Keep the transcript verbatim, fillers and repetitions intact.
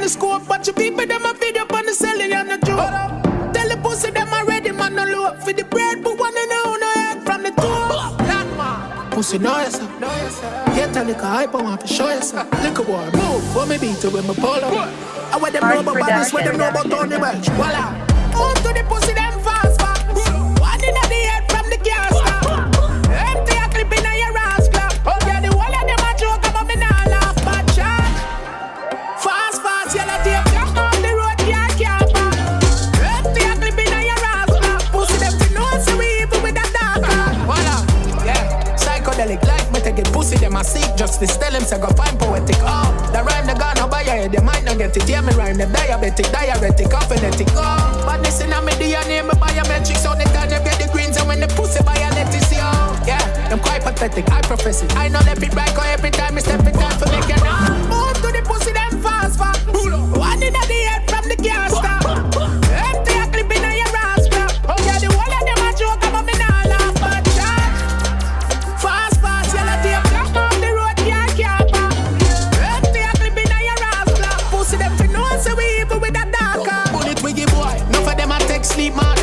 the scope, but you people them a video on the selling and the joke. Tell the pussy them already, man, no look for the bread, but one and no, no head from the top. Pussy know yourself, know yourself. Get a little hype, I want to show yourself. Little boy, move, for me beat to when me pull up. I want them know about badness, what them know about Tony Welch. Voila. On to the pussy, them fast, fast. One in the head from the gas stop. Empty a clip in your ass club. Yeah, the whole of them a joke about me now laugh, but chat. Fast, fast, yellow tape, come on the road, yeah, can't back. Empty a clip in your ass club. Pussy them to know, so we evil with that dark. Voila, yeah. Psychedelic life, me take it pussy, them a seek justice. Tell them say go find poetic. Oh, the rhyme they gonna buy your head, they might not get it. Yeah, me rhyme them diabetic, diuretic, phonetic. Oh, but this in a me D N A, me biometrics. So they time them get the greens and when the pussy buy a lettuce, yo. Yeah, them quite pathetic, I profess it. I know left it right, cause every time me step it time for make it now. Move to the pussy, them fast, fast. One in the head from the gas stop. Empty a clip in your ass club. Oh yeah, the whole of them a joke about me now laugh, but chat. Fast, fast, yellow tape, come on the road, yeah, can't back. Empty a clip in your ass club. Pussy them to know, so we evil with that dark. Bullet wiggy boy, no for them a take sleep, man.